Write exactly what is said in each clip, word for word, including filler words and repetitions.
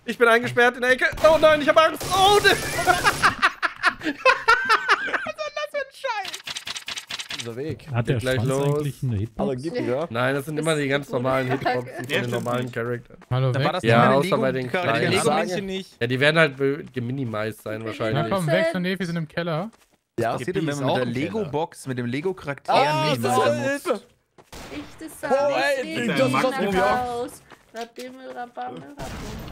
Ich bin eingesperrt in der Ecke. Oh nein, ich habe Angst. Oh, ne. Dieser Weg. Hat der gleich Schwanz los. eigentlich eine Hitbox? Aber gib wieder. Nein, das sind immer die ganz normalen Hitboxen von den normalen Charakteren. Hallo, Dann weg. war das Ja, nicht meine außer bei den Lego- kleinen. die Ich Lego-Männchen sage- nicht. Ja, die werden halt be- geminimized sein Na wahrscheinlich. komm, weg, so Nefi sind im Keller. Ja, Was passiert denn, wenn man mit der Lego-Box, mit dem Lego-Charakter Ah, nicht das weiter ist muss? Hilfe! Ich das Oh, sag, ey, ich das seh ist was nach mit mir. Haus. Rabimmel, rabammel, rabammel.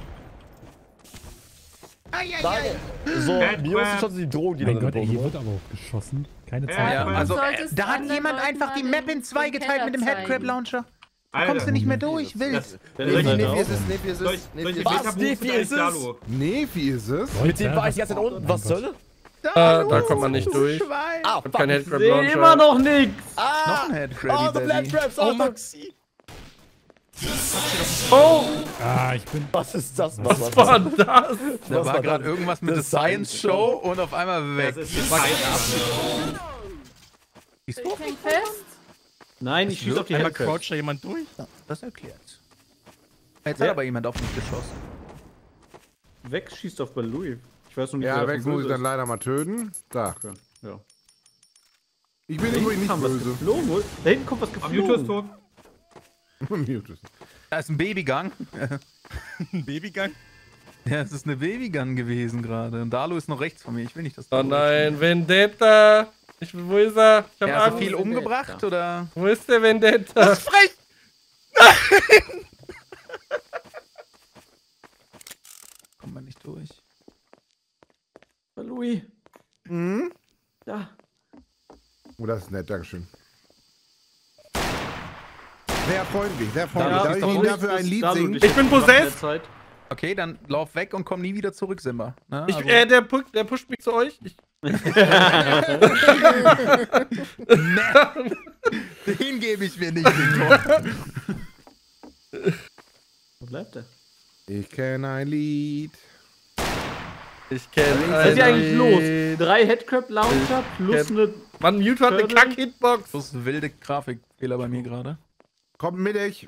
Sage. So, Bios ist schon die Drogen, die Mein da Gott, ey, drin hier sind. wird aber auch geschossen. Keine Zeit. Ja, mehr. also, solltest äh, da hat anderen jemand Leuten einfach die mal Map den- in zwei den geteilt mit dem Keller Headcrab-Launcher. Da Alter, kommst du nicht mehr durch, wild. Das, das Nefi, ist Nefi ist es, Nefi ist Soll es. ich, soll ich Nefi den ist es. Beta Was? Nefi ist es? Dalo? Nefi ist es? Mit dem war ich jetzt in unten. Was soll? Ah, da kommt man nicht durch. Schwein. Ah, Und kein Headcrab Seh Launcher. immer noch nix. Ah! Noch ein Oh, Headcrab, the Black Traps! Oh, Oh, Maxi. Oh, Ah, ich bin... Was ist das? was war das? Da Was war war gerade das? irgendwas mit The der Science Show und auf einmal weg. Das ist jetzt kein Schießt Ich hoch. häng fest. Nein, ich schieße auf die Einmal Headcrab. croucht da jemand durch. Ja, das erklärt's. Jetzt Wer? hat aber jemand auf mich geschossen. Weg schießt auf Balui. Ich weiß noch nicht, Ja, wer weg davon muss ich böse dann ist. leider mal töten. Da. Okay, ja. Ich bin Da übrigens hinten nicht kam was böse. geflogen, wohl. Da hinten kommt was Mewtwo ist geflogen. tot. Mewtwo. Da ist ein Babygang. Ein Babygang? Ja, es ist eine Babygun gewesen gerade. Und Dalu ist noch rechts von mir. Ich will nicht, dass Oh Dalu nein, Vendetta. Ich, wo ist er? Ich hab Der hat so Angst. viel umgebracht, oder? Wo ist der Vendetta? frech! Kommt man nicht durch. Balui. Mhm. Da. Oh, das ist nett, Dankeschön. Sehr freundlich, sehr freundlich. Ja, Darf ist ich doch Ihnen ruhig, dafür dass ein Lied Dalu singen? dich Ich bin jetzt macht in der possessed. Zeit. Okay, dann lauf weg und komm nie wieder zurück, Simba. Ne? Ich, Also- äh, der, pu der pusht mich zu euch. Ich, Den gebe ich mir nicht, Victor. Wo bleibt der? Ich kenne ein Lied. ich kenne Was ist hier eigentlich los? Drei Headcrab-Launcher plus Kenn- eine... Mann, Mewtwo hat eine Turtle. Kack-Hitbox. Das ist wilde Grafikfehler bei mir gerade. Kommt mit ich.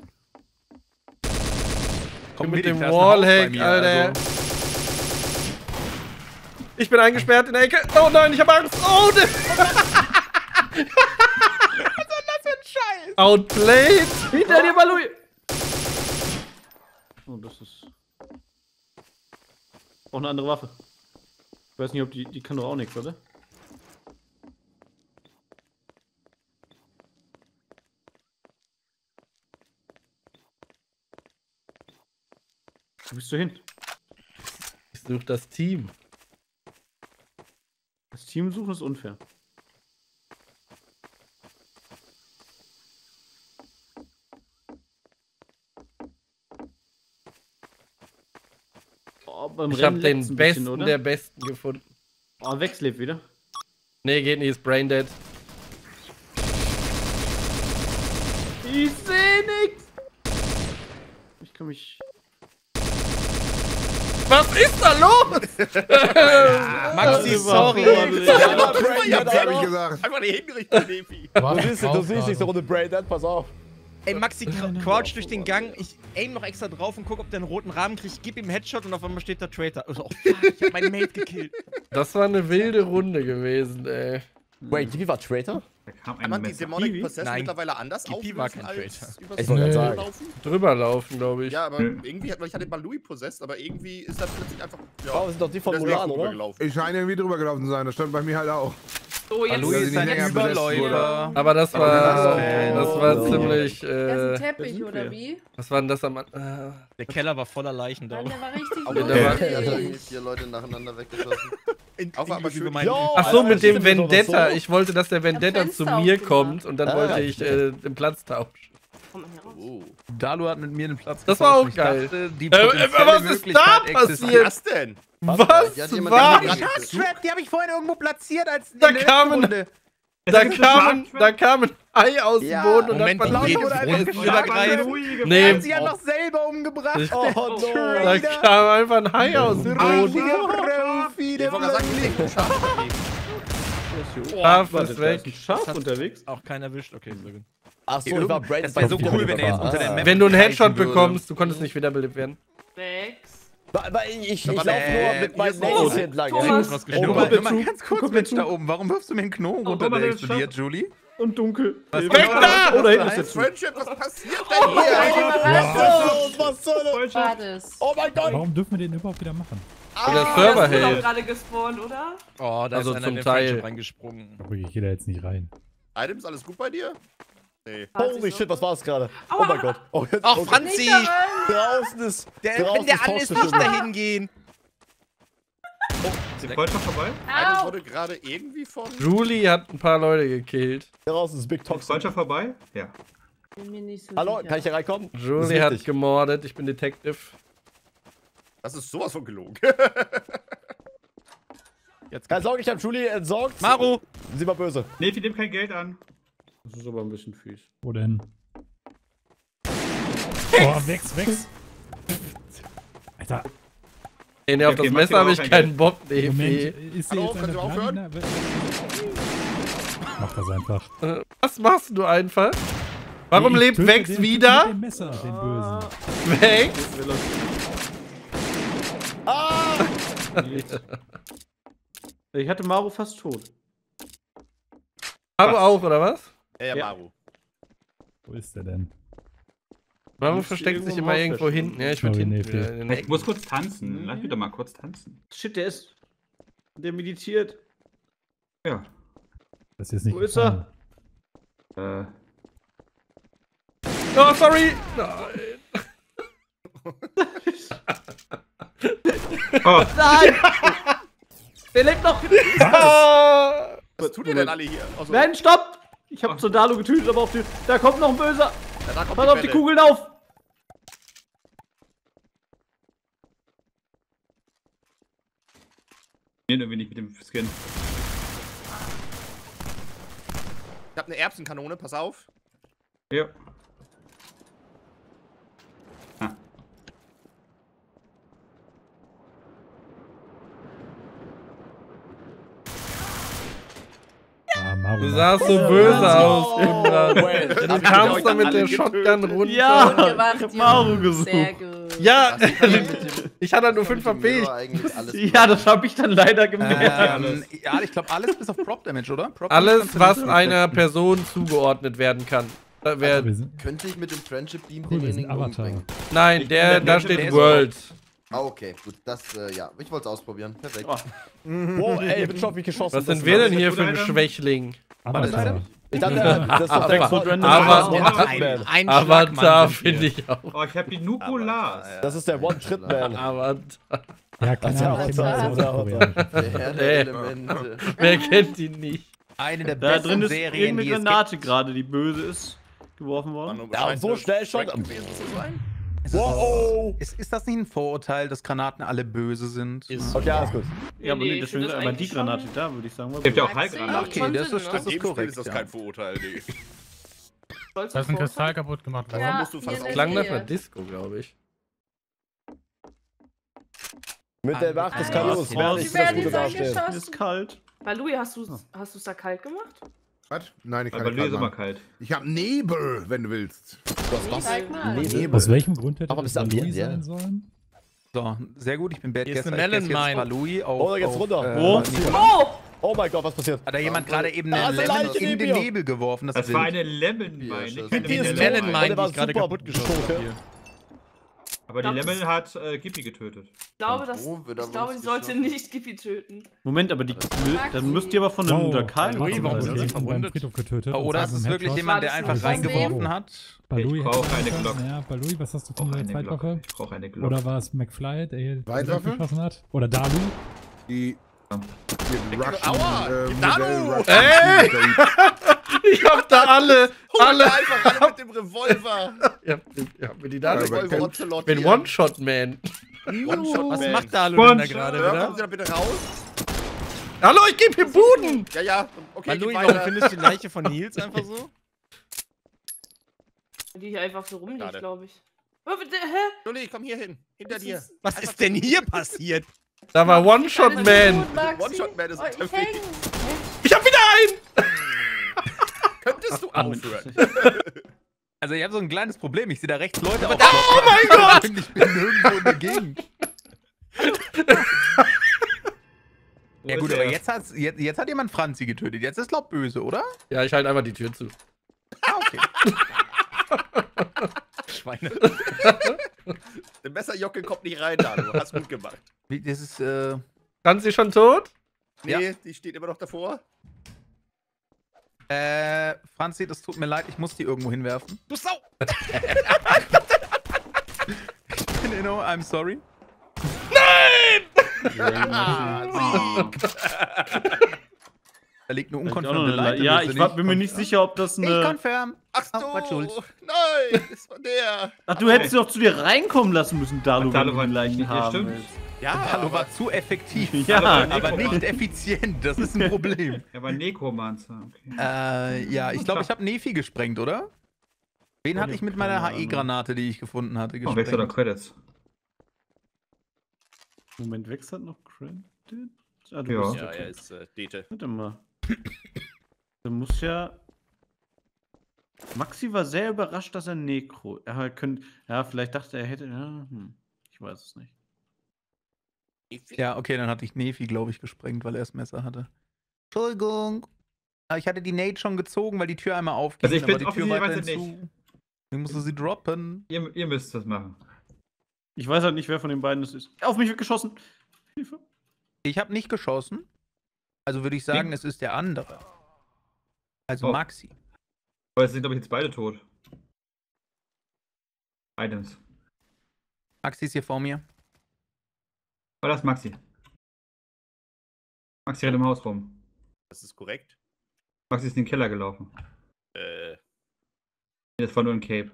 Komm mit ich dem da ist ein Haus bei Wallhack, mir, Alter. also- Ich bin eingesperrt in der Ecke. Oh nein, ich habe Angst. Oh, ne. Outplayed. Hinter dir, Balui! Oh, das ist... Auch eine andere Waffe. Ich weiß nicht, ob die... Die kann doch auch nichts, oder? Wo bist du hin? Ich suche das Team. Das Team suchen ist unfair. Oh, beim Ich habe Rennen leckt's den ein besten bisschen, oder? der Besten gefunden. Oh, Vex lebt wieder. Nee, geht nicht, ist Braindead. Ich seh nix! Ich kann mich... Was ist da los? Maxi, Ja, sorry. Das habe ich gesagt. Einfach nicht hingerichtet, Nefi. Du siehst, du siehst nicht so Runde Brain Dead, pass auf. Ey, Maxi cr- crouch durch den Gang. Ich aim noch extra drauf und guck, ob der einen roten Rahmen kriegt. Gib ihm einen Headshot und auf einmal steht da Traitor. Also, oh fuck, ich hab meinen Mate gekillt. Das war eine wilde Runde gewesen, ey. Wait, Gibi war Traitor? Da kam Kann ein man die Messer. Demonic Kiwi? Possess Nein. mittlerweile anders Kiwi war auflösen kein als Traitor. übers Ich wollte Level gerade sagen. laufen? Drüber laufen, glaube ich. Ja, aber irgendwie, hat- ich hatte Balui possessed, aber irgendwie ist das plötzlich einfach, ja, Oh, das sind doch die von das ist Mulan, mir oder? rübergelaufen. Ich scheine irgendwie drüber gelaufen zu sein. Das stand bei mir halt auch. So, jetzt Balui dass ist sie ein nicht länger besetzt Überläufer. Aber das war, Okay. das war Oh. ziemlich, Da ist ein äh, Teppich, sind oder wir. wie? was war denn das am, äh, Der Keller war voller Leichen da. Mann, der war richtig Aber Ja, ja, der war- irgendwie vier Leute nacheinander weggeschossen. Auch aber schön. meine. ach so, mit dem stimmt, das war Vendetta. so. Ich wollte, dass der Vendetta zu Fenster mir aufgemacht. kommt und dann Ah, wollte ja. ich äh, den Platz tauschen. Oh. Dalu hat mit mir den Platz Das war auch getauscht. Ich geil. dachte, die Äh, potenzielle was ist Möglichkeit da existiert. passiert? Was denn? Was Hier hat jemand war? gerade- Trap, die habe ich vorhin irgendwo platziert als Da in der kamen- Runde. Da ist kam, eine da kam ein Ei aus dem Ja. Boden und Moment, hat man die Leute jede oder Runde einfach übergreift. Nee, Er hat sich einfach selber umgebracht. Ich- Oh, Oh, no. da kam einfach ein Ei aus dem Boden. Richtiger Profi, Ich der wollte gerade sagen, Balui. die legen scharf. Schaf Warte, ist da ist weg. ein Schaf unterwegs. Auch keinen erwischt. Okay, sehr gut. Ach so, ich war Brain Das wäre so cool, wenn er jetzt unter der Map Wenn du einen kreisen Headshot würde. bekommst, du konntest nicht wiederbelebt werden. Vex. Aber ich, ich, Da ich war laufe der- nur mit hier meinen ist noch Nagels so- entlang. Thomas. ey. was Nur gestimmt. mal, nur mal dazu. ganz kurz, Guck Mensch, dazu. da oben. Warum wirfst du mir einen Knoten Oh, runter, guck mal, der der ist explodiert, Julie? Und dunkel. Was- Nee, Weg warte, da! Oh, da hinten ist Hey, der Zug. Friendship, was passiert Oh, denn hier? eine Überraschung. Oh, was soll das? War das? Oh mein Gott! Warum dürfen wir den überhaupt wieder machen? Und der Der Server ist doch hält. gerade gespawnt, oder? Oh, da Also ist einer zum in den Teil. Friendship reingesprungen. Aber ich gehe da jetzt nicht rein. Items, alles gut bei dir? Nee. Holy shit, was war das gerade? Oh mein Gott. Oh, jetzt- Ach, oh, Franzi! Nicht daran. Draußen ist. Der, draußen wenn der ist an ist, Toxisch nicht immer. dahin gehen. Ist der Kreuzfahrt vorbei? Items Au. wurde gerade irgendwie von... Julie hat ein paar Leute gekillt. Draußen ist Big Ist Toxic. Kreuzfahrt vorbei? Ja. Bin mir nicht so Hallo, sicher. kann ich hier reinkommen? Das Julie ist hat wichtig. gemordet. Ich bin Detective. Das ist sowas von gelogen. Jetzt Keine Sorge, ich habe Julie entsorgt. Maru! Sie war böse. Nefi, nimm kein Geld an. Das ist aber ein bisschen fies. Wo denn? Oh, wächst, wächst. Alter, Nee, nee, auf Okay, das mach Messer dir habe auch ich kein keinen Bock, Moment, Nefi. ist Hallo, hier jetzt kannst eine du aufhören? Blinde? Mach das einfach. Äh, Was machst du einfach? Warum Ich lebt töte Vex den Typen wieder? Mit dem Messer, den Bösen. Vex? Ah! Ich hatte Maru fast tot. Maru auch, oder was? Ja, ja, Ja. Maru. Wo ist der denn? Maru Müsste versteckt irgendwo sich im immer Haus irgendwo verschwinden. hinten. Ja, ich würde Sorry, hinten Nefi. wieder in den Ich Ecken. muss kurz tanzen. Lass mich doch mal kurz tanzen. Shit, der ist... Der meditiert. Ja. Das ist jetzt nicht Wo ist er? gefallen. Äh... Oh, sorry! Nein. Oh, Nein! der lebt noch! Ah! Was tut ihr denn alle hier? Also, Nein, stopp! Ich hab Zodalo getötet, aber auf die... Da kommt noch ein Böser! ja, da kommt Pass auf die Welle. Kugeln auf! Nee, irgendwie nicht mit dem Skin. Ich hab eine Erbsenkanone, pass auf. Ja. Ah. Ah, Maru. Du macht- sahst so böse aus, Konrad. Wait. Du Hab ich kamst euch da mit alle der getötet? Shotgun runter. Ja! Gemacht, Ich hab Maru gesucht. Sehr gut. Ja, Was ist denn mit dem- ich hatte nur fünf mit dem H P. Mirror eigentlich alles Ja, das hab ich dann leider gemerkt. Ähm, ja, ich glaube alles bis auf Prop Damage, oder? Prop Damage Alles, kannst du was nicht einer Person zugeordnet werden kann. Da wär, Wir sind, Könnte ich mit dem Friendship Beam cool, wir sind denjenigen Avatar. umbringen? nein, der, da der steht ist World. Ah, okay, gut. Das, äh, ja. Ich wollte es ausprobieren. Perfekt. Oh. Wow, ey, ich bin schon auf mich geschossen. Was Das sind wir ist- denn hier für ein Item? Schwächling? Avatar. Ich dachte, das ist doch der Aber- Quad- aber- One-Trip-Man. Ein Avatar Schlagmann sind finde wir. ich auch. Oh, ich hab die Nukulas. Das ist der One-Trip-Man. Avatar. Ja, keine Avatar, Ahnung, ich kenne Avatar, das aus Korea. Der Herr Nee. der Elemente. Wer kennt ihn nicht? Eine der Da besten drin ist Serien, irgendeine die es Granate gibt. gerade, die böse ist, geworfen worden. Mann, Ja, und so scheint schnell das schon. Crack gewesen zu sein. Wow! Ist, ist das nicht ein Vorurteil, dass Granaten alle böse sind? Okay, alles gut. Ja, aber Nee, nee, ich deswegen find ist das aber eigentlich die Granate schon- da, würde ich sagen. Gibt ja auch Heilgranaten. Okay, das ist, das In ist dem Spiel korrekt. ist das ja. kein Vorurteil, nee. Stolz Da ist auf ein Vorteil. Kristall kaputt gemacht worden. Ja, musst du hier fast in der Klang nach einer Nähe. Disco, glaube ich. Mit der Macht des Ah, Chaos ja. werde Die ich das werden Gute jetzt dastehen. Ist angeschossen. kalt. Bei Louis, hast du hast du's da kalt gemacht? Was? Nein, ich kann Aber nicht Louis ist kalt immer machen. kalt. Ich hab Nebel, wenn du willst. Zeig mal. Nee, Aus welchem Grund hätte Aber das bis am Louis Ende, ja. sein sollen? So, sehr gut, ich bin Bad Hier ist Guest. eine Ich guess Melon jetzt Mine. mal Louis auf, Oh, da geht's auf, runter. äh, Wo? Nico. Oh! Oh mein Gott, was passiert? Hat da jemand gerade eben Da eine ist eine Lemon Leiche in neben den mir. Nebel geworfen? Das, Das ist war wild. eine Lemon Mine. Ja, Ich das kenne ist die ist Lemon. Melon Und Mine, der die war ich gerade super kaputt geschossen habe bestochen. hier. Aber die Ich glaub, Lemon hat äh, Gippi getötet. Ich glaube, Von das, wo wird er ich glaube, uns die sollte geschossen? nicht Gippi töten. Moment, aber die, dann müsst ihr aber von einem Wow, Unterkalen Louis, warum sein, wurde oder? ich beim verwundet? Friedhof getötet? Oh, oder Und ist zwar es mit wirklich Headshot? jemand, der War das einfach ein reingeworfen Versehen? hat? Bei Ich Louis brauch hätte eine ich Glock. gesagt, Ja, bei Louis, was hast du Ich brauche von der eine Glock. Zweitwaffe? Ich brauche eine Glock. Oder war es McFly, der hier Zweitwaffe? geschossen hat? Oder Dalu? Die. Die Russian, Aua, äh, gib Dalu! Modell Russian Ey! State. Ich hab da alle, Hol alle. einfach alle mit dem Revolver. Ich hab, ich hab mir die da Ja, alle aber Revolver gekillt. Ocelot Ich bin hier. One-Shot-Man. One-Shot, Was man. macht Dalu denn da gerade, Ja, oder? kommen Sie da bitte raus? Hallo, ich geb hier Buden! Ja, ja. Okay, Weil geh Louis, weiter. warum findest du die Leiche von Nils einfach so? Die hier einfach so rumliegt, Schade. glaube ich. Oh, bitte, hä? Juli, komm hier hin. Hinter Das dir. ist- Was ist denn hier passiert? Da war One-Shot-Man. One-Shot-Man ist Oh, ich unterwegs. häng. Ich hab wieder einen! Könntest du aufhören? Also ich habe so ein kleines Problem. Ich sehe da rechts Leute auf. Oh mein Gott! Ich bin nirgendwo in der Gegend. Gut, aber jetzt, hat's, jetzt, jetzt hat jemand Franzi getötet. Jetzt ist Lob böse, oder? Ja, ich halte einfach die Tür zu. Ah, okay. Schweine. Der Messerjockel kommt nicht rein, Dalu. Hast gut gemacht. Wie, das ist, äh... Franzi schon tot? Nee, Ja. die steht immer noch davor. Äh, Franzi, das tut mir leid, ich muss die irgendwo hinwerfen. Du Sau! You know, I'm sorry. Da liegt eine Ich auch noch unkonfirmte eine Leiter. Le- Ja, willst du ich war, nicht? bin mir nicht sicher, ob das Ich eine. confirm. Ach Oh, was so. Schulz. Nein, das war der. Ach, du hättest doch zu dir reinkommen lassen müssen, Dalu, wenn Dalu du war den Leichen nicht- ja, haben stimmt. willst. Ja, Hallo war zu effektiv. Ja, aber nicht effizient. Das ist ein Problem. Er war Nekromancer, okay. äh, ja, ich glaube, ich habe Nefi gesprengt, oder? Wen hatte ich mit meiner H E-Granate, die ich gefunden hatte, Oh, wechsel doch gesprengt? Credits. Moment, wechselt noch Credit? Ah, du Ja. bist Ja, okay. er ist äh, Dete. Warte mal. Du musst ja. Maxi war sehr überrascht, dass er Nekro. Er könnte. Ja, vielleicht dachte er, er hätte. Ja, hm. Ich weiß es nicht. Ja, okay, dann hatte ich Nefi, glaube ich, gesprengt, weil er das Messer hatte. Entschuldigung. Ah, ich hatte die Nate schon gezogen, weil die Tür einmal aufging, Also ich aber bin die Tür offensichtlich weiterhin weiß ich zu. Ich musste sie droppen. Ihr, ihr müsst das machen. Ich weiß halt nicht, wer von den beiden das ist. Auf mich wird geschossen. Hilfe. Ich habe nicht geschossen. Also würde ich sagen, Wen? es ist der andere. Also Oh. Maxi. Aber jetzt sind, glaube ich, jetzt beide tot. Items. Maxi ist hier vor mir. Oh, das ist Maxi. Maxi rennt im Haus rum. Das ist korrekt. Maxi ist in den Keller gelaufen. Äh, Das war nur ein Cape.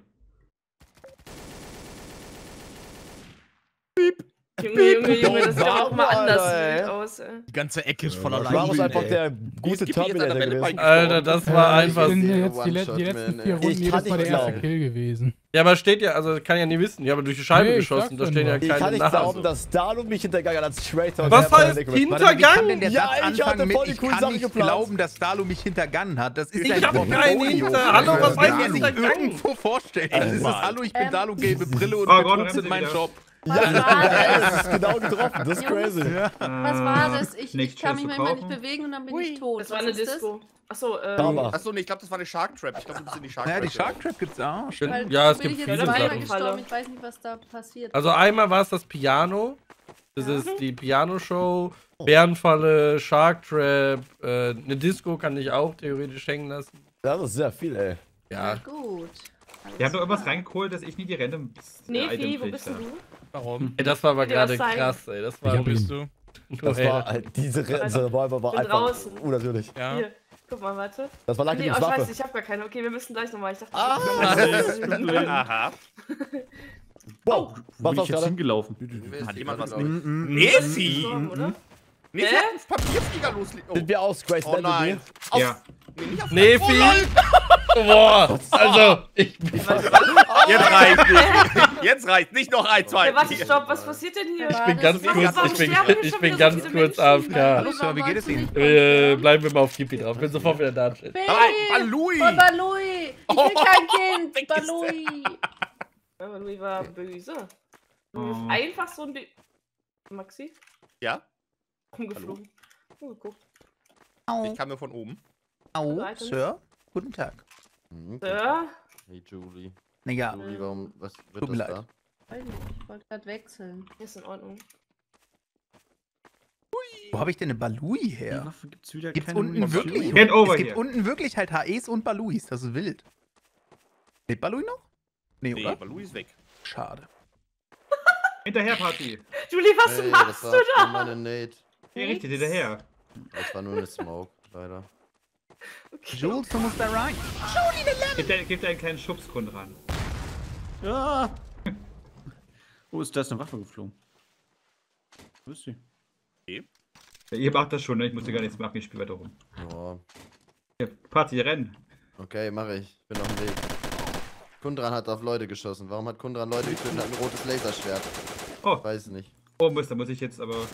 Junge, Junge, Junge, das sieht Warum, aber auch mal anders Alter, ey? aus, ey. Die ganze Ecke ist voller Ja, War es Leichen. einfach der Wie gute ist Skippi jetzt an der Terminator Welle gewesen. Alter, das war Äh, einfach. Ich bin so jetzt die, let One-Shot, die letzten man, vier ey. Runden Ich jedes kann Mal der nicht erste glauben. Kill gewesen. Ja, aber steht ja, also kann ja nie wissen. Ja, aber durch die Scheibe Nee, ich geschossen, da sag's stehen ja ja nur. Ich kann keine nicht Nase. glauben, dass Dalu mich hintergangen hat als Traitor. Was Der heißt hat- hin- Warte mal, wie kann denn der Ja, Satz ich hatte anfangen mit, voll die ich coolen kann Sachen nicht geplant. glauben, dass Dalu mich hintergangen hat. Das ist Ich ein hab Portfolio. keinen Hinter. Hallo, was Wenn heißt er sich hintergangen? irgendwo vorstellt, dann ist es, hallo, ich bin Ähm, Dalu, gelbe Brille und Oh, Betrug Gott, sind mein wieder. Job. Was war das? Das ist genau getroffen. Das ist crazy. Was war das? Ich, Nichts ich kann mich Schönes manchmal zu nicht kaufen. bewegen und dann bin Ui. ich tot. Das war Was eine ist Disco. Achso, äh. Dauber. achso, nee, ich glaube, das war eine Shark Trap. Ich glaube, du bist in die Shark Ja, Trap. die Shark Trap gibt's auch. das? Stimmt. Weil Ja, es bin gibt ich viele jetzt zweimal Sachen. gestorben. Ich weiß nicht, was da passiert. Also einmal war es das Piano. Das ist die Piano-Show. Bärenfalle, Shark Trap, äh, eine Disco kann ich auch theoretisch hängen lassen. Das ist sehr viel, ey. Ja, Ja. gut. Wir haben doch irgendwas reingeholt, dass ich nie die Random. Nee, Item Fi, wo krieg bist da. du? Warum? Ey, das war aber Dir gerade was zeigen? krass, ey. Das Ich war hab Bist ihn. du? Das ey, war halt, diese Revolver war bin einfach draußen. unnatürlich. Ja. Hier, guck mal, warte. Das war Nee, Lucky oh, Waffe. scheiße, ich hab gar keine. Okay, wir müssen gleich nochmal. Ich dachte, Ah! Aha. Wow, Wo was bin ich war's jetzt gerade? hingelaufen? Hat jemand was nicht? nicht? Nefi! gestorben, oder? Nefi Hä? hat einen Papierflieger loslegen. Oh. Sind wir aus Grace Oh nein. Auf, Ja. nee, nicht auf Nefi! Boah, also, ich bin Jetzt reicht nicht. Jetzt reicht nicht noch ein, zwei. Ja, warte, stopp, was passiert denn hier? Ich bin ganz Was- kurz, warum ich bin, sterben hier ich schon bin wieder so ganz viele kurz Menschen? A F K. Hallo, Sir, wie geht es Ihnen? Äh, bleiben wir mal auf Kipi drauf. Bin sofort wieder da. Chat. Baby! Balui! Von Balui! Ich Oh, will kein Kind! weg ist der. Balui! Ja, aber Louis war böse. Louis Oh. ist einfach so ein. Be Maxi? Ja? Umgeflogen. Umgeguckt. Ich kam mir von oben. Au, Items. Sir. Guten Tag. Ja. Hey Julie. Naja, Julie, warum, was wird Tut mir das leid. da? Weiß nicht, ich wollte gerade wechseln. Ist in Ordnung. wo habe ich denn eine Balui Die her? Waffe gibt's wieder Gibt's keine unten Munition. wirklich? Get over Es gibt here. unten wirklich halt H Es und Baluis. Das ist wild. Lebt Balui noch? Nee, Nee, oder? Balui ist weg. Schade. Hinterher, Party. Julie, was Hey, machst das du war nur da? meine Nate. Hey, richtig, hinterher. Das war nur eine Smoke, leider. Jules, du musst da rein. Gib dir, gib dir einen kleinen Schubsgrund ran. Ja. Wo ist das eine Waffe geflogen? Wo ist sie? Ja, ihr macht das schon, ne? Ich muss dir gar nichts machen, ich spiele weiter rum. Oh. Ja, Party, renn. Okay, mache ich. Bin auf dem Weg. Kundran hat auf Leute geschossen. Warum hat Kundran Leute getötet und hat ein rotes Laserschwert? Oh, Weiß nicht. oh Mist, da muss ich jetzt aber.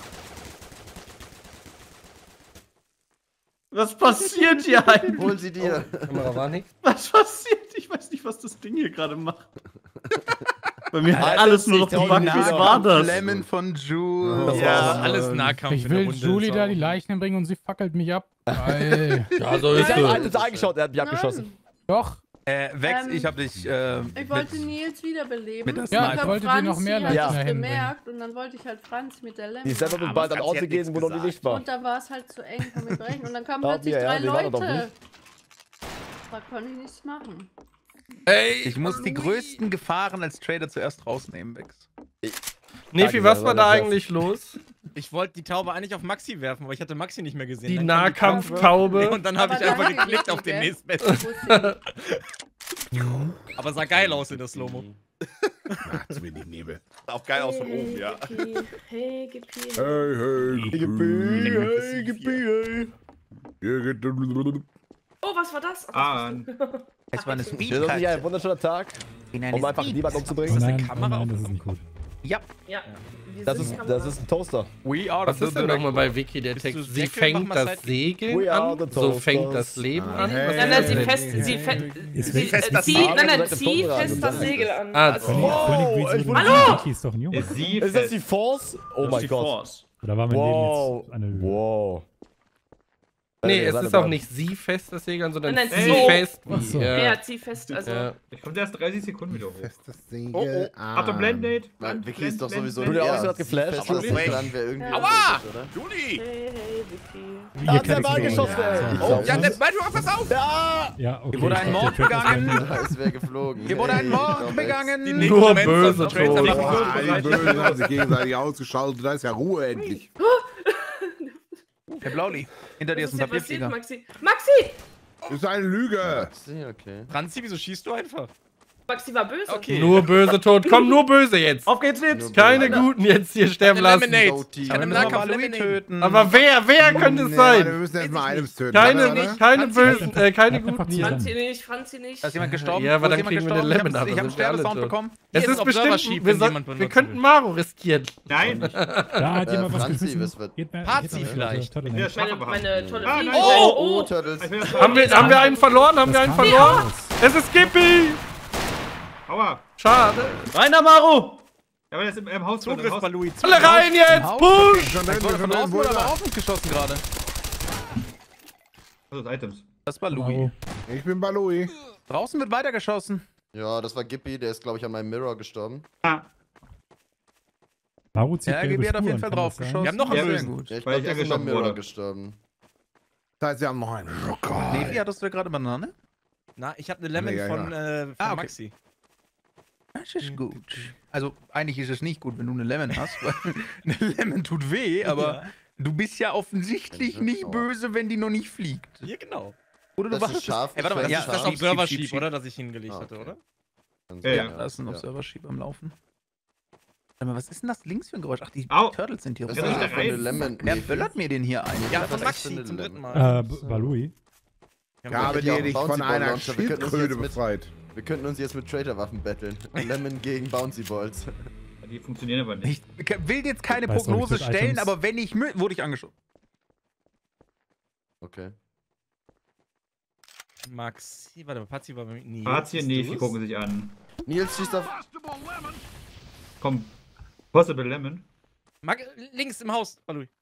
Was passiert hier eigentlich? Hol sie dir! Kamera war nichts. Was passiert? Ich weiß nicht, was das Ding hier gerade macht. Bei mir hat Alter, alles nur noch ich trau gebackt. mich Was wieder. war das? Lemon von Jules. Das Ja, war's. alles Nahkampf Ich in der will Runde. Julie ist da auch- die Leichen bringen und sie fackelt mich ab. Geil. Ja, so ist Ich hab es. alles angeschaut, er hat mich abgeschossen. Doch. Äh, Vex, Ähm, ich hab dich. Äh, Ich wollte mit- Nils wiederbeleben. mit der Und Ja, dann ich kam wollte dir noch mehr Franzi, Leute hat es dahin gemerkt und dann wollte ich halt Franzi mit der Die Lemon. ist selber mit Aber bald an Franzi Ort hat gewesen, wo nichts noch nie Licht Und war. da war es halt zu eng von mir brechen. Und dann kamen Glaub plötzlich mir, ja, drei die waren doch Leute. nicht. Da konnte ich nichts machen. Ey, ich muss die größten Gefahren als Trader zuerst rausnehmen, Vex. Nefi, was war da eigentlich los? Ich wollte die Taube eigentlich auf Maxi werfen, aber ich hatte Maxi nicht mehr gesehen. Die Dann kam Nahkampftaube. Und dann habe ich Aber einfach dann- geklickt auf den Gell? nächstbesten. Mhm. Aber sah geil aus in der Slow-Mo. Ach, zu wenig Nebel. Sah auch geil aus von oben, ja. Hey, gib hier. Hey, hey, Gippi, hey, Gippi, hey. Hier geht- Oh, was war das? Ah, Es war eine Das ist nicht ein Speedcut. wunderschöner Tag, In um einfach niemanden Oh umzubringen. nein, oh Kamera nein, das ist nicht gut. Ja, Ja. wir Das sind ist, Kamera. das ist ein Toaster. we are Was the ist denn nochmal bei Wiki der Bist Text? du Sie Säcke? fängt Mach mal das Zeit. Segeln We are an, the so toasters. fängt das Leben an. Hey. Was Nein, ist nein, das sie denn? fest, sie fest, Ist sie, Wiki- äh, das zieh, die nein, nein, Arme zieh mit der fest Pumpe das an? Segel an. Ah, Also, Vor allem- vor allem, Oh, Wiki- ich Hallo! Wiki ist doch ein Junge. sie Ist das die Force? Oh mein Gott. Force. Oder war mein Wow. Leben jetzt eine Lüge? Wow. Nee, es Seite ist auch bleiben. nicht sie fest, das Segeln, sondern Nein, nein, sie so. fest. Ach so. Wie, ja, ja. zieh fest, also. Ja. Ich komme erst dreißig Sekunden wieder hoch. Festes Oh, Segel. oh. Achtung, Blendate. Weil Vicky ist doch sowieso Blend, Du, der eher Außen hat geflasht. fest, dass Aber es dann wäre irgendwie Aua! unmöglich, oder? Juli! Hey, hey, Vicky. Wie, Da hier hat der kann Ball ich's geschossen, nicht. ey. So, Oh, ja, sonst- der Ball, pass auf! Ja! Ja, okay. Hier wurde ich ein glaub, Mord der Trader ist begangen. kein- Ja, es wäre geflogen. Hier wurde ein Hey, Mord doch, begangen. Die Nur nächsten böse Moments auf Trades Tode. einfach so Ah, die bereit. Bösen haben sich gegenseitig ausgeschaltet. Da ist ja Ruhe endlich. Herr Blauli, hinter dir Was ist ist ein hier passiert, Papierflieger. Maxi? Maxi! Das ist eine Lüge. Okay. Franzi, wieso schießt du einfach? Maxi war böse. Okay. Nur böse tot. Komm, nur böse jetzt. Auf geht's jetzt! Keine guten jetzt hier sterben lassen. Lemonade. Ich Aber im wir müssen Nahkampf aber Louis Lemonade. töten. Aber wer, wer könnte es Nee, warte, Wir sein? müssen erst mal eines töten. Keine, Warte, warte. keine Franzi, bösen, äh, keine Bleib einfach guten zusammen. hier. Franzi nicht, Franzi nicht. Da ist jemand gestorben. Ja, aber Wo ist dann jemand kriegen wir den gestorben? Lemon ab, Ich dann habe einen sind wir alle Sterbesound tot. bekommen. Es Hier ist ist bestimmt, Observer-Sheep, wir, wenn soll, jemand wir benutzen könnten will. Maro riskieren. Nein! Da hat Äh, jemand was Franzi, geschmissen. was wird- Geht mir, Pazi geht mir- vielleicht. Turtle Ja, Neck. Schaffe Meine, behaupten. meine tolle Ah, Fliege. nein. Oh, Oh, Turtles. Ich will das Haben wir, haben wir einen verloren? Haben wir einen kam verloren? raus. Es ist Skippy! Aua! Schade. Rein da, Maro! Ja, aber der ist im, im Haus drin. Im Zugriff Haus. bei Louis. Alle rein jetzt! Push! Schon Ich drin, wurde schon von drin, außen wo oder ist aber er? auf uns geschossen gerade. Also, das Items. Das war Louis. Maro. Ich bin bei Louis. Draußen wird weitergeschossen. Ja, das war Gippy, der ist, glaube ich, an meinem Mirror gestorben. Ah, Maro zieht Ja, gelbe Gibi hat auf jeden Spuren, Fall kann das drauf sein? geschossen. Wir haben noch einen Sehr Bösen. gut. Ja, ich Weil glaube, ich der ist an angeschossen meinem Mirror wurde. gestorben. Das heißt, wir haben noch einen Rocker. Nevi, hattest du gerade Banane? Na, ich habe eine Lemon Ja, ja, von, äh, von Ah, okay. Maxi. Das ist gut. Also, eigentlich ist es nicht gut, wenn du eine Lemon hast, weil eine Lemon tut weh, aber du bist ja offensichtlich nicht böse, wenn die noch nicht fliegt. Ja, genau. Oder du Das ist wartest. scharf. Ey, warte mal, das ja, ist Das ist scharf. Schieb, Observer schieb, Sheep, schieb. oder? Das ich hingelegt Ah, hatte, okay. oder? Dann Ja, so, ja. Da ist ein ja. Observer-Sheep am Laufen. Warte mal, was ist denn das links für ein Geräusch? Ach, die Au. Turtles sind hier Das Ja, ist das rum. ist einfach der eine Reif. Lemon. Wer Nee, böllert mir den hier ein? Ja, was von ist Maxi denn eine zum Lemon? dritten Mal. Äh, B- bei Louis. Ich habe ja auch dich einen von einer Bouncy-Ball-Launcher. Wir könnten uns Schildkröte jetzt mit- befreit. Wir könnten uns jetzt mit Trader-Waffen battlen. Lemon gegen Bouncy Balls. Die funktionieren aber nicht. Ich will jetzt keine Weiß noch nicht, Prognose mit stellen, Items. aber wenn ich mü- wurde ich angeschossen. Okay. Maxi, warte mal, Pazi war bei mir. Nee, Fazit, siehst nee, du's? die gucken sich an. Nils schießt auf. Komm. Possible Lemon. Mag links im Haus, bei Louis.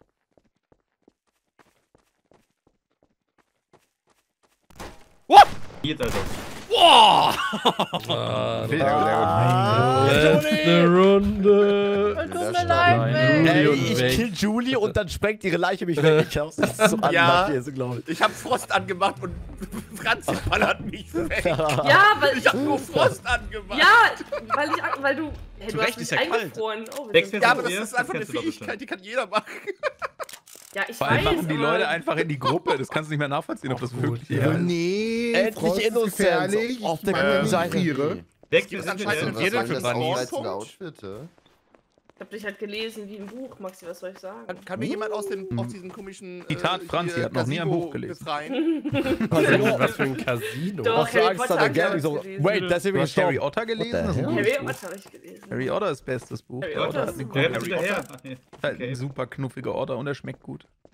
Jetzt also. Boah! Ah, Wild. letzte Runde. Tut mir Der leid, Stein. ey. Julie Ey, und ich weg. kill Julie und dann sprengt ihre Leiche mich weg. Das ist so Ja. unlucky, glaube Ich hab Frost angemacht und Franzi ballert mich weg. ich. Ja, weil Ich hab nur Frost angemacht. Ja, weil ich, weil du. Hey, Zu du Recht hast mich ist ja kalt. eingefroren. Oh, wir Sechs sind- Ja, aber das Ja, ist das einfach eine kennst du doch Fähigkeit, die kann jeder machen. ja, ich Vor allem weiß. machen die aber- Leute einfach in die Gruppe. Das kannst du nicht mehr nachvollziehen, ob das wirklich Ja. ist. Nee, Endlich Frost ist Innocence gefährlich. auf Ich der meine, guten Seite. Friere. Sechs Gibt bis es sieben anscheinend Sterne. Was Viertel waren für das Bunny. ausreizende Outfitte? Ich hab dich halt gelesen wie ein Buch, Maxi, was soll ich sagen? Kann, kann mir jemand aus, den, aus diesen komischen. Zitat Franzi hat noch nie ein Buch gelesen. Befreien? Was für ein Casino. Doch, Was für Harry Angst Potter hat der hab ich Gary auch so. gelesen. Wait, das ist Du hast Harry gestorben. Otter gelesen? What the Das ist ein hell? gutes Harry Buch. Potter hab ich gelesen. Harry Otter ist bestes Buch. Harry Der Otter Otter hat ist eine ein coole Der rennt Harry hinterher. Otter. Ach, nee. Halt Okay. ein super knuffiger Otter und er schmeckt gut.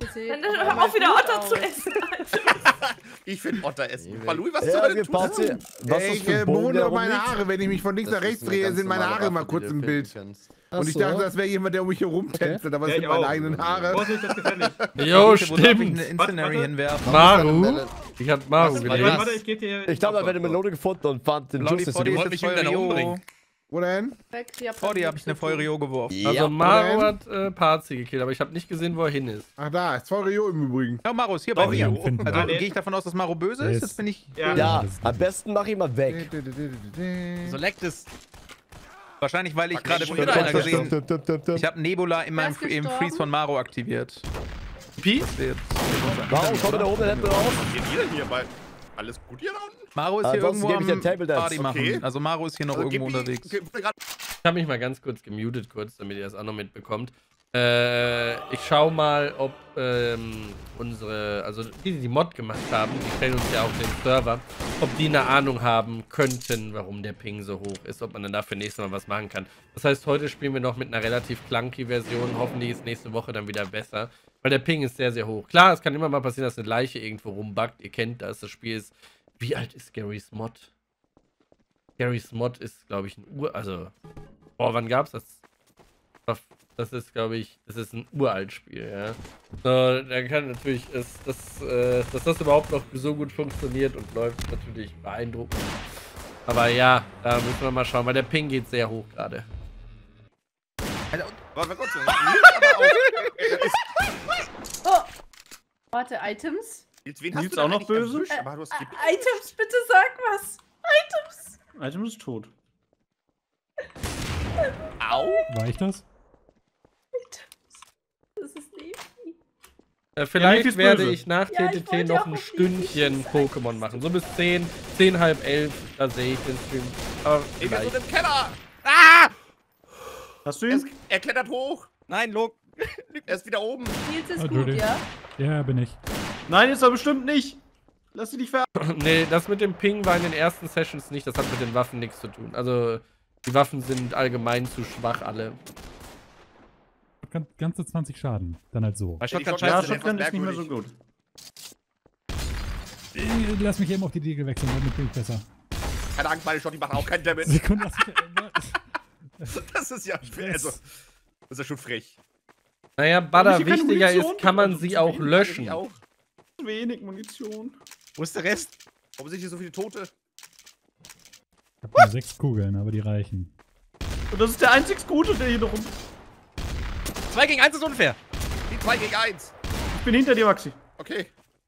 gesehen. Dann auf hör einmal auf, wieder gut Otter zu aus. essen. Ich finde Otter essen. Nee, Balui, was ja, soll wir denn Party- tun? Was ist Ey, das ich für äh, ein Bogen, bewundere der meine rumliegt? Haare. Wenn ich mich von links Das nach ist rechts eine drehe, ganz sind meine normale Haare immer Waffe, kurz die im du Bild. finden kannst. Und ich Ach so. dachte, das wäre jemand, der um mich herumtänzelt, aber es Ja, sind ich meine auch. eigenen Haare. Vorsicht, das ist gefährlich. Jo, Bitte, wo darf ich eine stimmt. Incendiary Warte, hinwerfen? Maru? Ich hab Maru Was? Warte, gelesen. warte, ich geb dir. Ich glaube, da wäre eine Melone gefunden und fand den Lolli Justice. Poddy Die ist wollte jetzt mich voll irgendwann Rio. umbringen. Wo denn? Weg, die hab Vor dir damit habe ich eine zu tun. Voll-Rio geworfen. Also Ja. Maru Oder? hat äh, Parzi gekillt, aber ich habe nicht gesehen, wo er hin ist. Ach da, ist voll Rio im Übrigen. Ja, Maro ist hier bei Doch, mir. ja. Finden Also wir. gehe ich davon aus, dass Maro böse Der ist? ist- Jetzt bin ich. Ja. Ja, das ist- am besten mach ihn mal weg. So leckt es. Wahrscheinlich, weil ich Fuck, gerade schon schon wieder einer versehen. Dum, dum, dum, dum. Ich habe Nebula in meinem ist im gestorben? Freeze von Maro aktiviert. Pi? Das wird- Warum kommen wir da oben hinten raus? Was geht ihr denn hier bei? Alles gut hier da unten? Maro ist hier Ansonsten irgendwo gebe ich dir am Table Dance. Party machen. Okay. Also Maro ist hier noch Also, irgendwo gib mir- unterwegs. gib mir grad- Ich habe mich mal ganz kurz gemutet, kurz, damit ihr das auch noch mitbekommt. Äh, ich schau mal, ob ähm, unsere, also die, die die Mod gemacht haben, die stellen uns ja auch den Server, ob die eine Ahnung haben könnten, warum der Ping so hoch ist, ob man dann dafür nächstes Mal was machen kann. Das heißt, heute spielen wir noch mit einer relativ clunky Version, hoffentlich ist nächste Woche dann wieder besser, weil der Ping ist sehr, sehr hoch. Klar, es kann immer mal passieren, dass eine Leiche irgendwo rumbuggt, ihr kennt das, das Spiel ist, wie alt ist Gary's Mod? Gary's Mod ist, glaube ich, ein Ur... Also, boah, wann gab's das? Das ist, glaube ich, das ist ein uralt Spiel, ja. So, da kann natürlich, ist, das, äh, dass das überhaupt noch so gut funktioniert und läuft, natürlich beeindruckend. Aber ja, da müssen wir mal schauen, weil der Ping geht sehr hoch gerade. Warte mal kurz. Nils, aber auch- Oh! Warte, Items? Nils, wen Nils hast du auch denn noch eigentlich böse? erwischt? Aber du hast die- Ä- Items, bitte sag was! Items! Item ist tot. Au! War ich das? Das ist lieb. Äh, vielleicht Nils ist werde böse. ich nach Ja, T ich T T wollte noch auch ein auf Stündchen Nils Pokémon machen. So bis zehn, zehn, halb elf, da sehe ich den Stream. Aber Ey, wir sind vielleicht. im Keller! Hast du Er, ist, ihn? er klettert hoch! Nein, Log. Er ist wieder oben! Nils ist Oh, gut, Entschuldigung. ja? Ja, bin ich. Nein, ist er bestimmt nicht. Lass dich nicht ver... Nee, das mit dem Ping war in den ersten Sessions nicht, das hat mit den Waffen nichts zu tun. Also, die Waffen sind allgemein zu schwach alle. Gan- Ganze zwanzig Schaden. Dann halt so. Bei Die Shotgun Shotgun Ja, ist scheiße. etwas Shotgun ist nicht mehr so merkwürdig. gut. Äh, Lass mich eben auf die Diegel wechseln, damit bin ich besser. Keine Angst, meine Shot, die machen auch keinen Damage. Sekunde, lass mich Das ist ja, also, das ist ja schon frech. Naja, Butter, ich hier keine wichtiger Munition? ist, kann man Also, sie zu auch wenig, löschen. Ich auch. Wenig Munition. Wo ist der Rest? Warum sind hier so viele Tote? Ich hab nur sechs Kugeln, aber die reichen. Und das ist der einzig Gute, der hier noch rum... zwei gegen eins ist unfair. Die zwei gegen eins. Ich bin hinter dir, Maxi. Okay.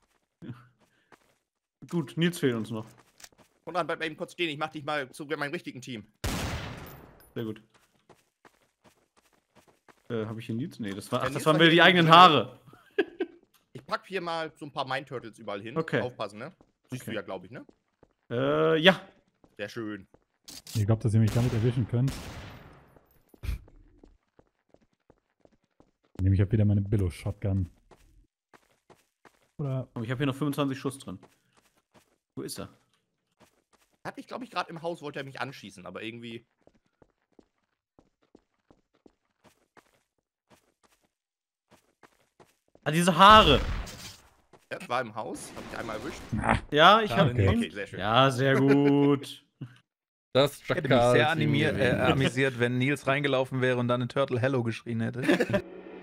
Gut, Nils fehlt uns noch. Und dann bleib mal eben kurz stehen. Ich mach dich mal zu meinem richtigen Team. Sehr gut. Äh, hab ich hier Nils? Nee, das, war, Ja, ach, das Nils waren war wieder hier die eigenen drin. Haare. Ich pack hier mal so ein paar Mine Turtles überall hin. Okay. Aufpassen, ne? Siehst Okay. du ja, glaube ich, ne? Äh, ja. Sehr schön. Ihr glaubt, dass ihr mich damit erwischen könnt? Nehme ich hab wieder meine Billo-Shotgun. Oder... Aber ich habe hier noch fünfundzwanzig Schuss drin. Wo ist er? Hat mich, glaube ich, gerade im Haus, wollte er mich anschießen, aber irgendwie. Ah, diese Haare. Ja, war im Haus. Hab ich einmal erwischt. Ja, ich habe Okay. ihn. Okay, sehr schön. Ja, sehr gut. Das Ich hätte mich sehr animiert, äh, amüsiert, wenn Nils reingelaufen wäre und dann ein Turtle Hello geschrien hätte.